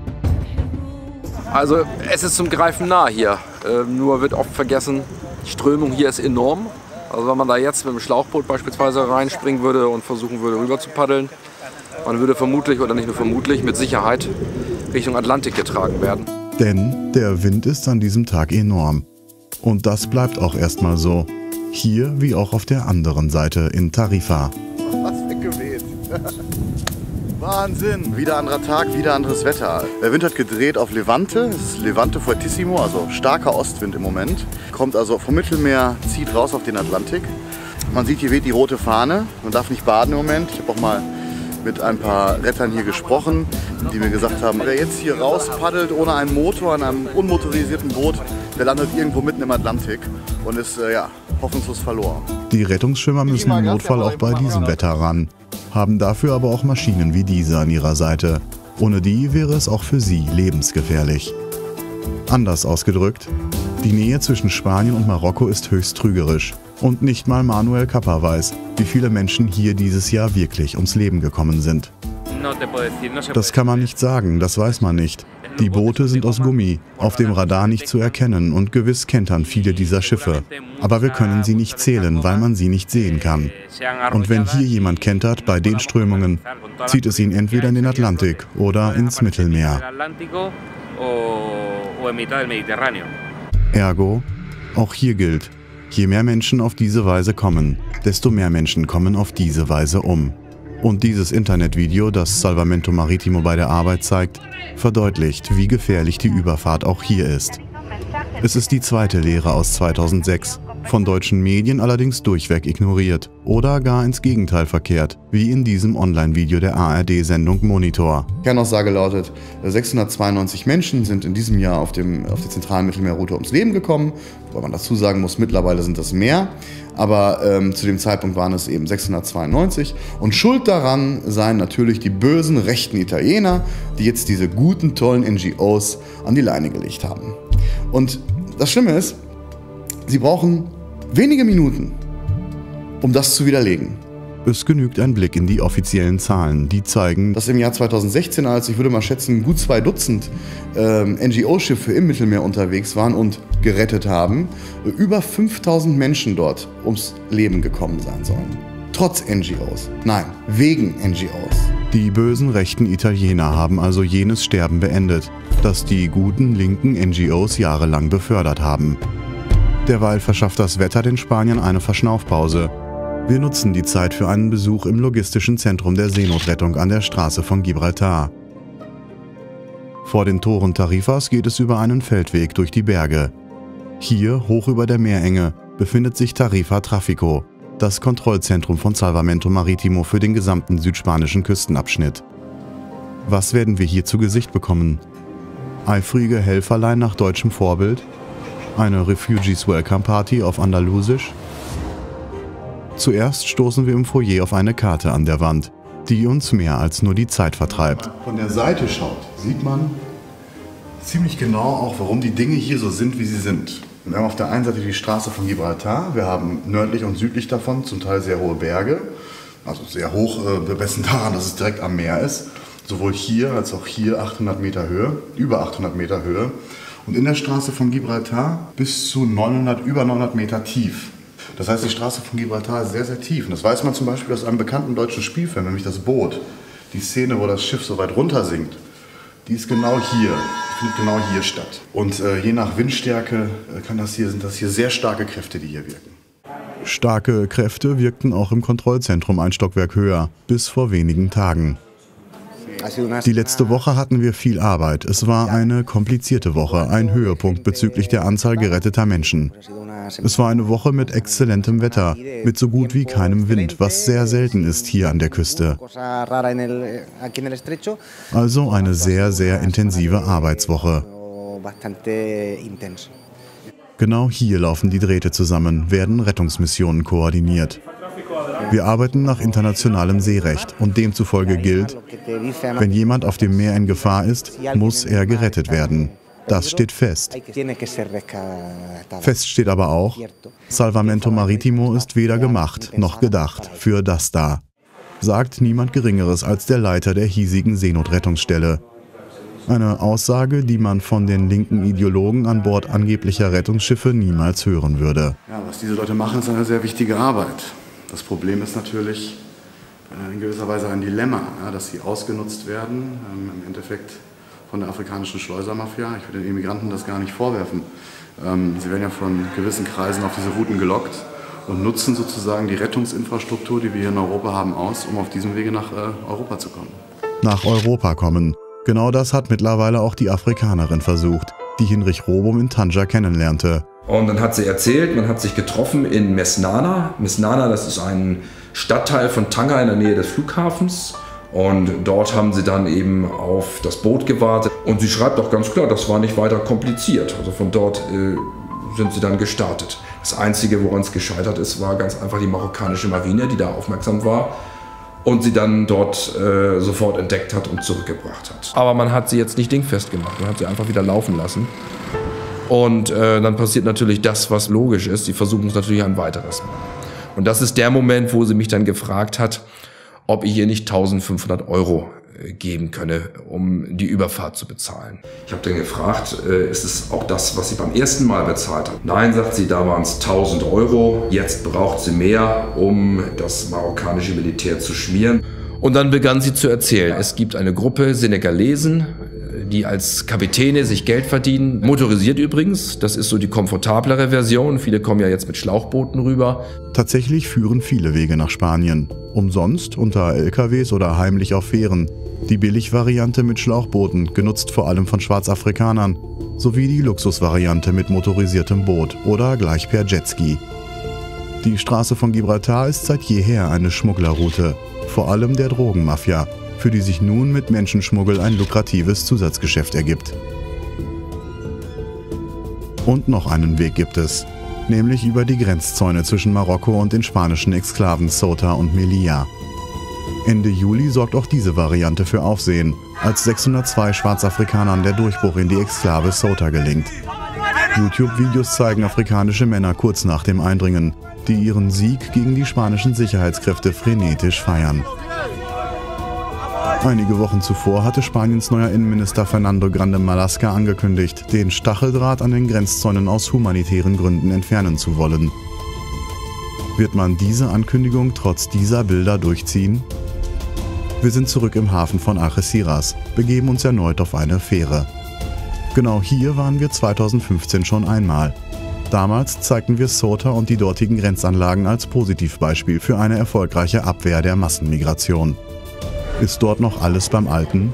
Also es ist zum Greifen nah hier. Äh, nur wird oft vergessen, die Strömung hier ist enorm. Also wenn man da jetzt mit dem Schlauchboot beispielsweise reinspringen würde und versuchen würde rüber zu paddeln, man würde vermutlich, oder nicht nur vermutlich, mit Sicherheit Richtung Atlantik getragen werden. Denn der Wind ist an diesem Tag enorm. Und das bleibt auch erstmal so. Hier wie auch auf der anderen Seite in Tarifa. Was weggeweht. Wahnsinn. Wieder anderer Tag, wieder anderes Wetter. Der Wind hat gedreht auf Levante. Es ist Levante Fortissimo, also starker Ostwind im Moment. Kommt also vom Mittelmeer, zieht raus auf den Atlantik. Man sieht, hier weht die rote Fahne. Man darf nicht baden im Moment. Ich habe auch mal mit ein paar Rettern hier gesprochen, die mir gesagt haben, wer jetzt hier raus paddelt ohne einen Motor in einem unmotorisierten Boot, der landet irgendwo mitten im Atlantik und ist äh, ja, hoffnungslos verloren. Die Rettungsschwimmer müssen im Notfall auch bei diesem Wetter ran, haben dafür aber auch Maschinen wie diese an ihrer Seite. Ohne die wäre es auch für sie lebensgefährlich. Anders ausgedrückt, die Nähe zwischen Spanien und Marokko ist höchst trügerisch. Und nicht mal Manuel Kappa weiß, wie viele Menschen hier dieses Jahr wirklich ums Leben gekommen sind. Das kann man nicht sagen, das weiß man nicht. Die Boote sind aus Gummi, auf dem Radar nicht zu erkennen und gewiss kentern viele dieser Schiffe. Aber wir können sie nicht zählen, weil man sie nicht sehen kann. Und wenn hier jemand kentert bei den Strömungen, zieht es ihn entweder in den Atlantik oder ins Mittelmeer. Ergo, auch hier gilt, je mehr Menschen auf diese Weise kommen, desto mehr Menschen kommen auf diese Weise um. Und dieses Internetvideo, das Salvamento Maritimo bei der Arbeit zeigt, verdeutlicht, wie gefährlich die Überfahrt auch hier ist. Es ist die zweite Lehre aus zweitausendsechs, von deutschen Medien allerdings durchweg ignoriert oder gar ins Gegenteil verkehrt, wie in diesem Online-Video der A R D-Sendung Monitor. Kernaussage lautet, sechshundertzweiundneunzig Menschen sind in diesem Jahr auf, dem, auf der zentralen Mittelmeerroute ums Leben gekommen. Wobei man dazu sagen muss, mittlerweile sind das mehr. Aber ähm, zu dem Zeitpunkt waren es eben sechshundertzweiundneunzig. Und schuld daran seien natürlich die bösen rechten Italiener, die jetzt diese guten, tollen N G Os an die Leine gelegt haben. Und das Schlimme ist, sie brauchen wenige Minuten, um das zu widerlegen. Es genügt ein Blick in die offiziellen Zahlen, die zeigen, dass im Jahr zweitausendsechzehn, als ich würde mal schätzen, gut zwei Dutzend ähm, N G O-Schiffe im Mittelmeer unterwegs waren und gerettet haben, über fünftausend Menschen dort ums Leben gekommen sein sollen. Trotz N G Os. Nein, wegen N G Os. Die bösen rechten Italiener haben also jenes Sterben beendet, das die guten linken N G Os jahrelang befördert haben. Derweil verschafft das Wetter den Spaniern eine Verschnaufpause. Wir nutzen die Zeit für einen Besuch im logistischen Zentrum der Seenotrettung an der Straße von Gibraltar. Vor den Toren Tarifas geht es über einen Feldweg durch die Berge. Hier, hoch über der Meerenge, befindet sich Tarifa Tráfico, das Kontrollzentrum von Salvamento Maritimo für den gesamten südspanischen Küstenabschnitt. Was werden wir hier zu Gesicht bekommen? Eifrige Helferlein nach deutschem Vorbild? Eine Refugees Welcome Party auf Andalusisch? Zuerst stoßen wir im Foyer auf eine Karte an der Wand, die uns mehr als nur die Zeit vertreibt. Wenn man von der Seite schaut, sieht man ziemlich genau auch, warum die Dinge hier so sind, wie sie sind. Wir haben auf der einen Seite die Straße von Gibraltar, wir haben nördlich und südlich davon zum Teil sehr hohe Berge, also sehr hoch, wir messen daran, dass es direkt am Meer ist. Sowohl hier als auch hier achthundert Meter Höhe, über achthundert Meter Höhe. Und in der Straße von Gibraltar bis zu neunhundert, über neunhundert Meter tief. Das heißt, die Straße von Gibraltar ist sehr, sehr tief. Und das weiß man zum Beispiel aus einem bekannten deutschen Spielfilm, nämlich das Boot. Die Szene, wo das Schiff so weit runter sinkt, die ist genau hier, die findet genau hier statt. Und äh, je nach Windstärke äh, kann das hier, sind das hier sehr starke Kräfte, die hier wirken. Starke Kräfte wirkten auch im Kontrollzentrum ein Stockwerk höher, bis vor wenigen Tagen. Die letzte Woche hatten wir viel Arbeit. Es war eine komplizierte Woche, ein Höhepunkt bezüglich der Anzahl geretteter Menschen. Es war eine Woche mit exzellentem Wetter, mit so gut wie keinem Wind, was sehr selten ist hier an der Küste. Also eine sehr, sehr intensive Arbeitswoche. Genau hier laufen die Drähte zusammen, werden Rettungsmissionen koordiniert. Wir arbeiten nach internationalem Seerecht und demzufolge gilt, wenn jemand auf dem Meer in Gefahr ist, muss er gerettet werden. Das steht fest. Fest steht aber auch, Salvamento Maritimo ist weder gemacht noch gedacht für das da, sagt niemand Geringeres als der Leiter der hiesigen Seenotrettungsstelle. Eine Aussage, die man von den linken Ideologen an Bord angeblicher Rettungsschiffe niemals hören würde. Ja, was diese Leute machen, ist eine sehr wichtige Arbeit. Das Problem ist natürlich in gewisser Weise ein Dilemma, ja, dass sie ausgenutzt werden. Ähm, Im Endeffekt von der afrikanischen Schleusermafia. Ich will den Immigranten das gar nicht vorwerfen. Ähm, sie werden ja von gewissen Kreisen auf diese Routen gelockt und nutzen sozusagen die Rettungsinfrastruktur, die wir hier in Europa haben, aus, um auf diesem Wege nach äh, Europa zu kommen. Nach Europa kommen. Genau das hat mittlerweile auch die Afrikanerin versucht, die Hinrich Robum in Tanja kennenlernte. Und dann hat sie erzählt, man hat sich getroffen in Mesnana. Mesnana, das ist ein Stadtteil von Tanga in der Nähe des Flughafens. Und dort haben sie dann eben auf das Boot gewartet. Und sie schreibt auch ganz klar, das war nicht weiter kompliziert. Also von dort äh, sind sie dann gestartet. Das Einzige, woran es gescheitert ist, war ganz einfach die marokkanische Marine, die da aufmerksam war und sie dann dort äh, sofort entdeckt hat und zurückgebracht hat. Aber man hat sie jetzt nicht dingfest gemacht, man hat sie einfach wieder laufen lassen. Und äh, dann passiert natürlich das, was logisch ist. Sie versuchen es natürlich ein weiteres Mal. Und das ist der Moment, wo sie mich dann gefragt hat, ob ich ihr nicht eintausendfünfhundert Euro geben könne, um die Überfahrt zu bezahlen. Ich habe dann gefragt, äh, ist es auch das, was sie beim ersten Mal bezahlt hat? Nein, sagt sie, da waren es tausend Euro. Jetzt braucht sie mehr, um das marokkanische Militär zu schmieren. Und dann begann sie zu erzählen. Es gibt eine Gruppe Senegalesen, die als Kapitäne sich Geld verdienen. Motorisiert übrigens, das ist so die komfortablere Version. Viele kommen ja jetzt mit Schlauchbooten rüber. Tatsächlich führen viele Wege nach Spanien. Umsonst, unter L K Ws oder heimlich auf Fähren. Die Billigvariante mit Schlauchbooten, genutzt vor allem von Schwarzafrikanern. Sowie die Luxusvariante mit motorisiertem Boot oder gleich per Jetski. Die Straße von Gibraltar ist seit jeher eine Schmugglerroute. Vor allem der Drogenmafia, für die sich nun mit Menschenschmuggel ein lukratives Zusatzgeschäft ergibt. Und noch einen Weg gibt es, nämlich über die Grenzzäune zwischen Marokko und den spanischen Exklaven Ceuta und Melilla. Ende Juli sorgt auch diese Variante für Aufsehen, als sechshundertzwei Schwarzafrikanern der Durchbruch in die Exklave Ceuta gelingt. YouTube-Videos zeigen afrikanische Männer kurz nach dem Eindringen, die ihren Sieg gegen die spanischen Sicherheitskräfte frenetisch feiern. Einige Wochen zuvor hatte Spaniens neuer Innenminister Fernando Grande Marlaska angekündigt, den Stacheldraht an den Grenzzäunen aus humanitären Gründen entfernen zu wollen. Wird man diese Ankündigung trotz dieser Bilder durchziehen? Wir sind zurück im Hafen von Algeciras, begeben uns erneut auf eine Fähre. Genau hier waren wir zweitausendfünfzehn schon einmal. Damals zeigten wir Ceuta und die dortigen Grenzanlagen als Positivbeispiel für eine erfolgreiche Abwehr der Massenmigration. Ist dort noch alles beim Alten?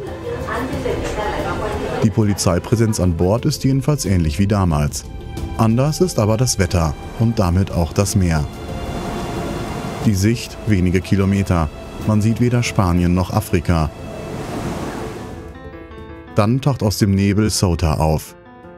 Die Polizeipräsenz an Bord ist jedenfalls ähnlich wie damals. Anders ist aber das Wetter und damit auch das Meer. Die Sicht wenige Kilometer. Man sieht weder Spanien noch Afrika. Dann taucht aus dem Nebel Ceuta auf.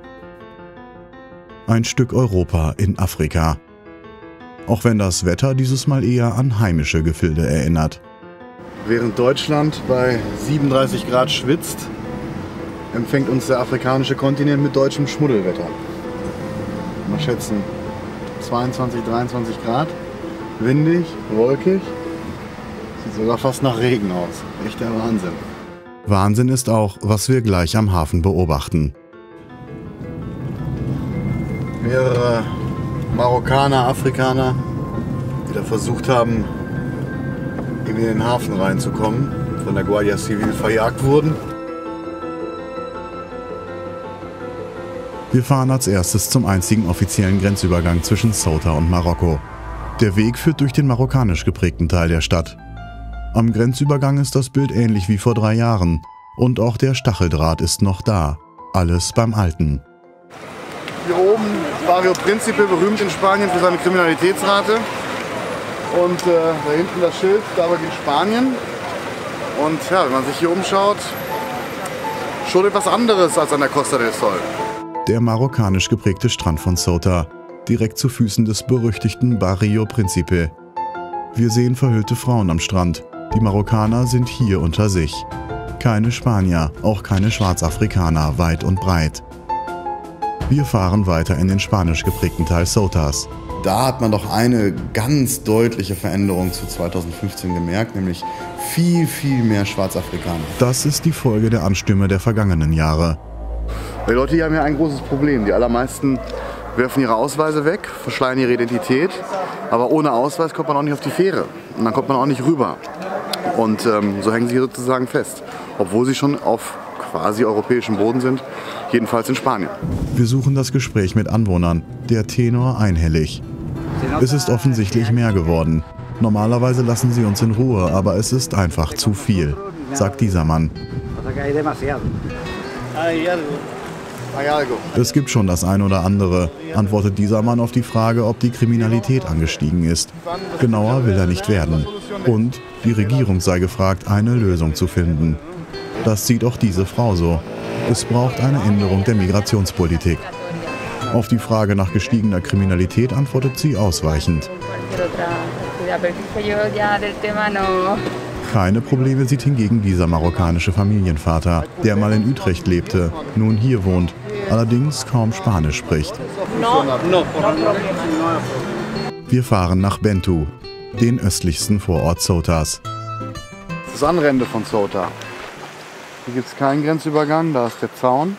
Ein Stück Europa in Afrika. Auch wenn das Wetter dieses Mal eher an heimische Gefilde erinnert. Während Deutschland bei siebenunddreißig Grad schwitzt, empfängt uns der afrikanische Kontinent mit deutschem Schmuddelwetter. Mal schätzen, zweiundzwanzig, dreiundzwanzig Grad, windig, wolkig, sieht sogar fast nach Regen aus. Echter Wahnsinn. Wahnsinn ist auch, was wir gleich am Hafen beobachten. Mehrere Marokkaner, Afrikaner, die da versucht haben, in den Hafen reinzukommen, von der Guardia Civil verjagt wurden. Wir fahren als erstes zum einzigen offiziellen Grenzübergang zwischen Ceuta und Marokko. Der Weg führt durch den marokkanisch geprägten Teil der Stadt. Am Grenzübergang ist das Bild ähnlich wie vor drei Jahren. Und auch der Stacheldraht ist noch da. Alles beim Alten. Hier oben ist Barrio Principe, berühmt in Spanien für seine Kriminalitätsrate. Und äh, da hinten das Schild, da beginnt Spanien. Und ja, wenn man sich hier umschaut, schon etwas anderes als an der Costa del Sol. Der marokkanisch geprägte Strand von Ceuta, direkt zu Füßen des berüchtigten Barrio Principe. Wir sehen verhüllte Frauen am Strand. Die Marokkaner sind hier unter sich. Keine Spanier, auch keine Schwarzafrikaner, weit und breit. Wir fahren weiter in den spanisch geprägten Teil Ceutas. Da hat man doch eine ganz deutliche Veränderung zu zweitausendfünfzehn gemerkt, nämlich viel, viel mehr Schwarzafrikaner. Das ist die Folge der Anstürme der vergangenen Jahre. Die Leute hier haben ja ein großes Problem. Die allermeisten werfen ihre Ausweise weg, verschleiern ihre Identität, aber ohne Ausweis kommt man auch nicht auf die Fähre und dann kommt man auch nicht rüber. Und ähm, so hängen sie hier sozusagen fest, obwohl sie schon auf quasi europäischen Boden sind, jedenfalls in Spanien. Wir suchen das Gespräch mit Anwohnern. Der Tenor einhellig. Es ist offensichtlich mehr geworden. Normalerweise lassen sie uns in Ruhe, aber es ist einfach zu viel, sagt dieser Mann. Es gibt schon das ein oder andere, antwortet dieser Mann auf die Frage, ob die Kriminalität angestiegen ist. Genauer will er nicht werden. Und die Regierung sei gefragt, eine Lösung zu finden. Das sieht auch diese Frau so. Es braucht eine Änderung der Migrationspolitik. Auf die Frage nach gestiegener Kriminalität antwortet sie ausweichend. Keine Probleme sieht hingegen dieser marokkanische Familienvater, der mal in Utrecht lebte, nun hier wohnt, allerdings kaum Spanisch spricht. Wir fahren nach Bentu, den östlichsten Vorort Ceutás. Das andere Ende von Ceuta. Hier gibt es keinen Grenzübergang, da ist der Zaun,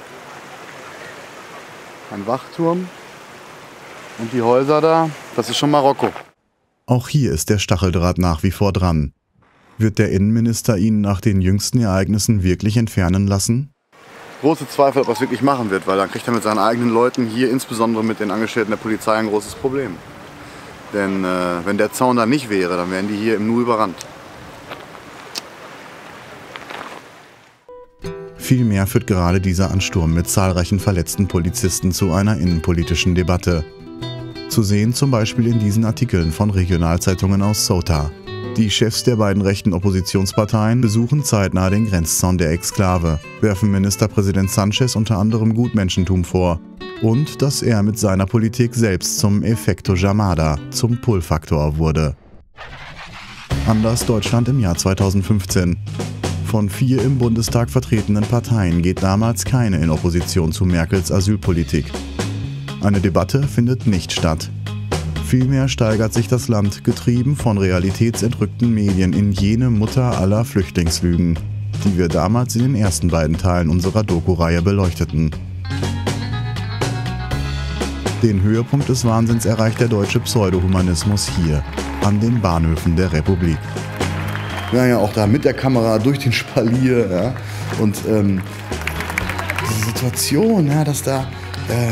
ein Wachturm und die Häuser da, das ist schon Marokko. Auch hier ist der Stacheldraht nach wie vor dran. Wird der Innenminister ihn nach den jüngsten Ereignissen wirklich entfernen lassen? Große Zweifel, ob er es wirklich machen wird, weil dann kriegt er mit seinen eigenen Leuten hier, insbesondere mit den Angestellten der Polizei, ein großes Problem. Denn äh, wenn der Zaun da nicht wäre, dann wären die hier im Nu überrannt. Vielmehr führt gerade dieser Ansturm mit zahlreichen verletzten Polizisten zu einer innenpolitischen Debatte. Zu sehen zum Beispiel in diesen Artikeln von Regionalzeitungen aus Ceuta. Die Chefs der beiden rechten Oppositionsparteien besuchen zeitnah den Grenzzaun der Exklave, werfen Ministerpräsident Sánchez unter anderem Gutmenschentum vor und dass er mit seiner Politik selbst zum Efecto Llamada, zum Pull-Faktor wurde. Anders Deutschland im Jahr zweitausendfünfzehn. Von vier im Bundestag vertretenen Parteien geht damals keine in Opposition zu Merkels Asylpolitik. Eine Debatte findet nicht statt. Vielmehr steigert sich das Land, getrieben von realitätsentrückten Medien, in jene Mutter aller Flüchtlingslügen, die wir damals in den ersten beiden Teilen unserer Doku-Reihe beleuchteten. Den Höhepunkt des Wahnsinns erreicht der deutsche Pseudohumanismus hier, an den Bahnhöfen der Republik. Ja, ja, auch da mit der Kamera durch den Spalier. Ja. Und ähm, diese Situation, ja, dass da, äh,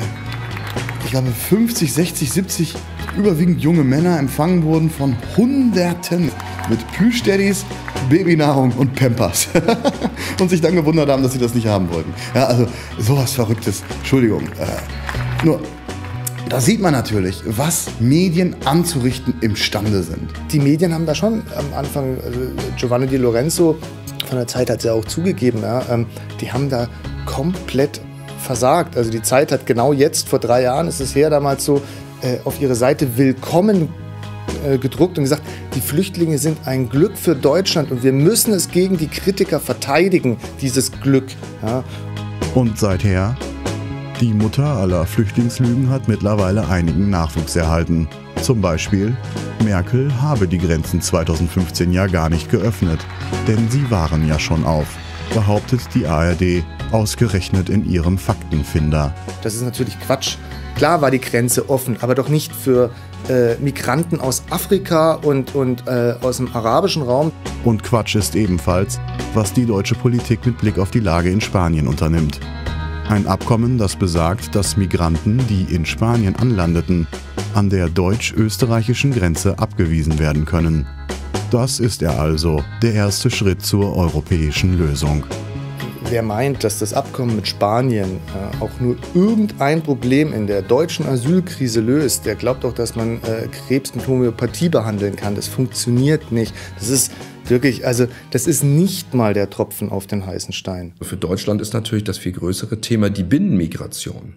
ich glaube, fünfzig, sechzig, siebzig überwiegend junge Männer empfangen wurden von Hunderten mit Plüschdaddys, Babynahrung und Pampers. Und sich dann gewundert haben, dass sie das nicht haben wollten. Ja, also sowas Verrücktes. Entschuldigung. Äh, nur, da sieht man natürlich, was Medien anzurichten imstande sind. Die Medien haben da schon am Anfang, also Giovanni Di Lorenzo von der Zeit hat es ja auch zugegeben, ja, ähm, die haben da komplett versagt. Also die Zeit hat genau jetzt, vor drei Jahren ist es her, damals so äh, auf ihre Seite willkommen äh, gedruckt und gesagt, die Flüchtlinge sind ein Glück für Deutschland und wir müssen es gegen die Kritiker verteidigen, dieses Glück. Ja. Und seither? Die Mutter aller Flüchtlingslügen hat mittlerweile einigen Nachwuchs erhalten. Zum Beispiel, Merkel habe die Grenzen zweitausendfünfzehn ja gar nicht geöffnet, denn sie waren ja schon auf, behauptet die A R D, ausgerechnet in ihrem Faktenfinder. Das ist natürlich Quatsch. Klar war die Grenze offen, aber doch nicht für äh, Migranten aus Afrika und, und äh, aus dem arabischen Raum. Und Quatsch ist ebenfalls, was die deutsche Politik mit Blick auf die Lage in Spanien unternimmt. Ein Abkommen, das besagt, dass Migranten, die in Spanien anlandeten, an der deutsch-österreichischen Grenze abgewiesen werden können. Das ist er also, der erste Schritt zur europäischen Lösung. Wer meint, dass das Abkommen mit Spanien äh, auch nur irgendein Problem in der deutschen Asylkrise löst, der glaubt auch, dass man äh, Krebs mit Homöopathie behandeln kann. Das funktioniert nicht. Das ist wirklich, also das ist nicht mal der Tropfen auf den heißen Stein. Für Deutschland ist natürlich das viel größere Thema die Binnenmigration.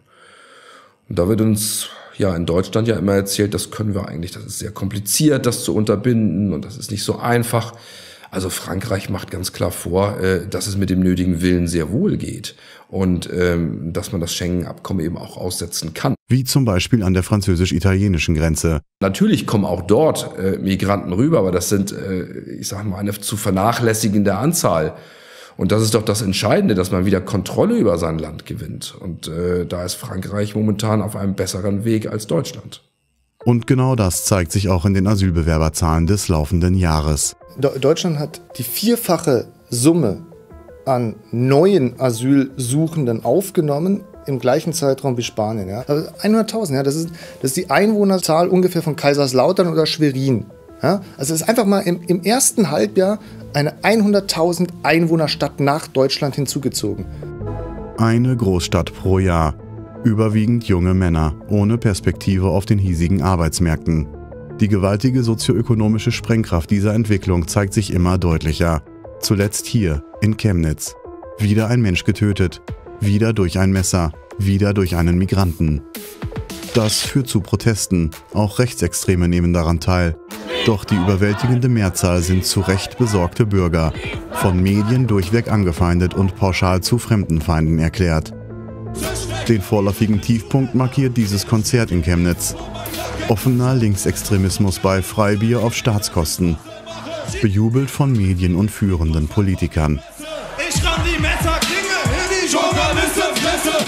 Und da wird uns ja in Deutschland ja immer erzählt, das können wir eigentlich, das ist sehr kompliziert, das zu unterbinden und das ist nicht so einfach. Also Frankreich macht ganz klar vor, dass es mit dem nötigen Willen sehr wohl geht und dass man das Schengen-Abkommen eben auch aussetzen kann. Wie zum Beispiel an der französisch-italienischen Grenze. Natürlich kommen auch dort Migranten rüber, aber das sind, ich sage mal, eine zu vernachlässigende Anzahl. Und das ist doch das Entscheidende, dass man wieder Kontrolle über sein Land gewinnt. Und da ist Frankreich momentan auf einem besseren Weg als Deutschland. Und genau das zeigt sich auch in den Asylbewerberzahlen des laufenden Jahres. Deutschland hat die vierfache Summe an neuen Asylsuchenden aufgenommen im gleichen Zeitraum wie Spanien. Ja? Also hunderttausend, ja, das ist, das ist die Einwohnerzahl ungefähr von Kaiserslautern oder Schwerin. Ja? Also es ist einfach mal im, im ersten Halbjahr eine hunderttausend Einwohnerstadt nach Deutschland hinzugezogen. Eine Großstadt pro Jahr. Überwiegend junge Männer, ohne Perspektive auf den hiesigen Arbeitsmärkten. Die gewaltige sozioökonomische Sprengkraft dieser Entwicklung zeigt sich immer deutlicher. Zuletzt hier, in Chemnitz. Wieder ein Mensch getötet. Wieder durch ein Messer. Wieder durch einen Migranten. Das führt zu Protesten. Auch Rechtsextreme nehmen daran teil. Doch die überwältigende Mehrzahl sind zu Recht besorgte Bürger. Von Medien durchweg angefeindet und pauschal zu Fremdenfeinden erklärt. Den vorläufigen Tiefpunkt markiert dieses Konzert in Chemnitz. Offener Linksextremismus bei Freibier auf Staatskosten. Bejubelt von Medien und führenden Politikern. Ich kann die Messerklinge in die Journalistenfresse.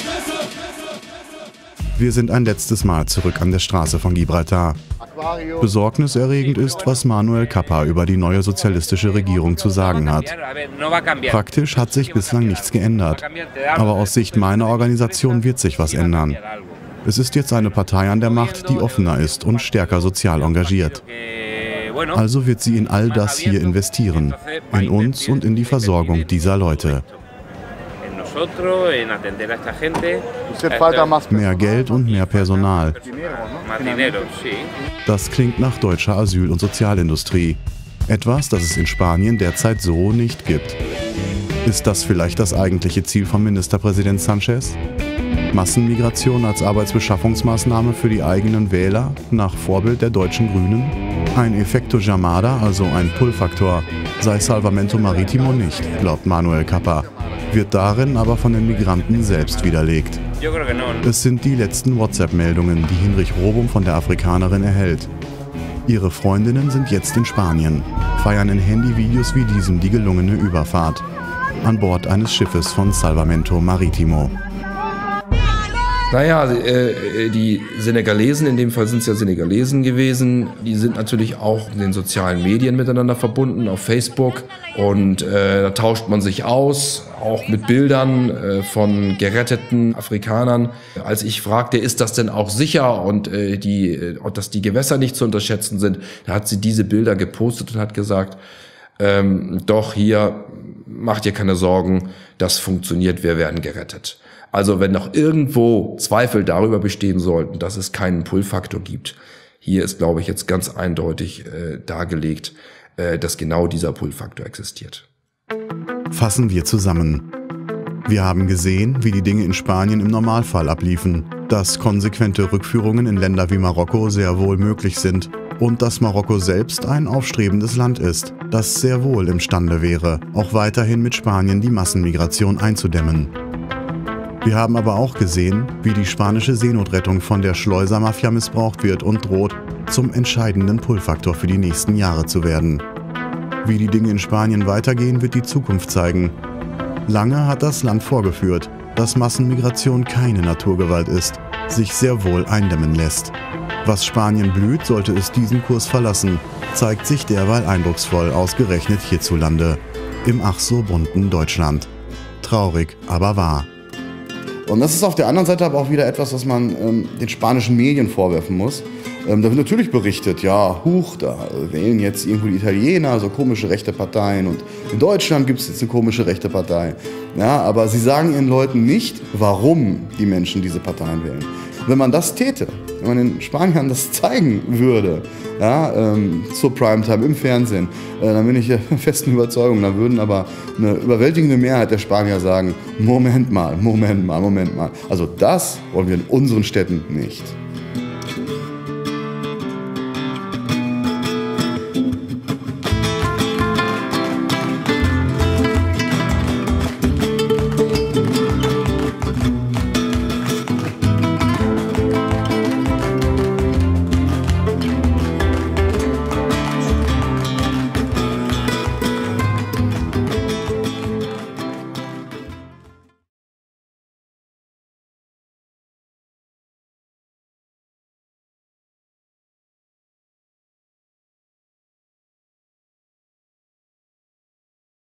Wir sind ein letztes Mal zurück an der Straße von Gibraltar. Besorgniserregend ist, was Manuel Cappa über die neue sozialistische Regierung zu sagen hat. Praktisch hat sich bislang nichts geändert. Aber aus Sicht meiner Organisation wird sich was ändern. Es ist jetzt eine Partei an der Macht, die offener ist und stärker sozial engagiert. Also wird sie in all das hier investieren, in uns und in die Versorgung dieser Leute. Mehr Geld und mehr Personal. Das klingt nach deutscher Asyl- und Sozialindustrie. Etwas, das es in Spanien derzeit so nicht gibt. Ist das vielleicht das eigentliche Ziel von Ministerpräsident Sánchez? Massenmigration als Arbeitsbeschaffungsmaßnahme für die eigenen Wähler, nach Vorbild der deutschen Grünen? Ein Efecto Llamada, also ein Pull-Faktor, sei Salvamento Marítimo nicht, glaubt Manuel Cappa, wird darin aber von den Migranten selbst widerlegt. Es sind die letzten WhatsApp-Meldungen, die Hinrich Robum von der Afrikanerin erhält. Ihre Freundinnen sind jetzt in Spanien, feiern in Handyvideos wie diesem die gelungene Überfahrt. An Bord eines Schiffes von Salvamento Marítimo. Naja, äh, die Senegalesen, in dem Fall sind es ja Senegalesen gewesen, die sind natürlich auch in den sozialen Medien miteinander verbunden, auf Facebook. Und äh, da tauscht man sich aus, auch mit Bildern äh, von geretteten Afrikanern. Als ich fragte, ist das denn auch sicher und äh, die, äh, dass die Gewässer nicht zu unterschätzen sind, da hat sie diese Bilder gepostet und hat gesagt, ähm, doch hier, macht ihr keine Sorgen, das funktioniert, wir werden gerettet. Also wenn noch irgendwo Zweifel darüber bestehen sollten, dass es keinen Pull-Faktor gibt, hier ist, glaube ich, jetzt ganz eindeutig äh, dargelegt, äh, dass genau dieser Pull-Faktor existiert. Fassen wir zusammen. Wir haben gesehen, wie die Dinge in Spanien im Normalfall abliefen, dass konsequente Rückführungen in Länder wie Marokko sehr wohl möglich sind und dass Marokko selbst ein aufstrebendes Land ist, das sehr wohl imstande wäre, auch weiterhin mit Spanien die Massenmigration einzudämmen. Wir haben aber auch gesehen, wie die spanische Seenotrettung von der Schleusermafia missbraucht wird und droht, zum entscheidenden Pull-Faktor für die nächsten Jahre zu werden. Wie die Dinge in Spanien weitergehen, wird die Zukunft zeigen. Lange hat das Land vorgeführt, dass Massenmigration keine Naturgewalt ist, sich sehr wohl eindämmen lässt. Was Spanien blüht, sollte es diesen Kurs verlassen, zeigt sich derweil eindrucksvoll ausgerechnet hierzulande, im ach so bunten Deutschland. Traurig, aber wahr. Und das ist auf der anderen Seite aber auch wieder etwas, was man ähm, den spanischen Medien vorwerfen muss. Ähm, da wird natürlich berichtet, ja, huch, da wählen jetzt irgendwo die Italiener so komische rechte Parteien und in Deutschland gibt es jetzt eine komische rechte Partei. Ja, aber sie sagen ihren Leuten nicht, warum die Menschen diese Parteien wählen. Wenn man das täte, wenn man den Spaniern das zeigen würde, ja, ähm, zur Primetime im Fernsehen, äh, dann bin ich der festen Überzeugung, dann würden aber eine überwältigende Mehrheit der Spanier sagen, Moment mal, Moment mal, Moment mal. Also das wollen wir in unseren Städten nicht.